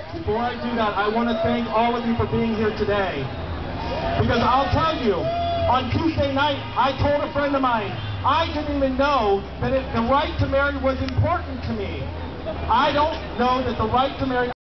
before I do that, I want to thank all of you for being here today. Because I'll tell you, on Tuesday night, I told a friend of mine, I didn't even know that the right to marry was important to me. I don't know that the right to marry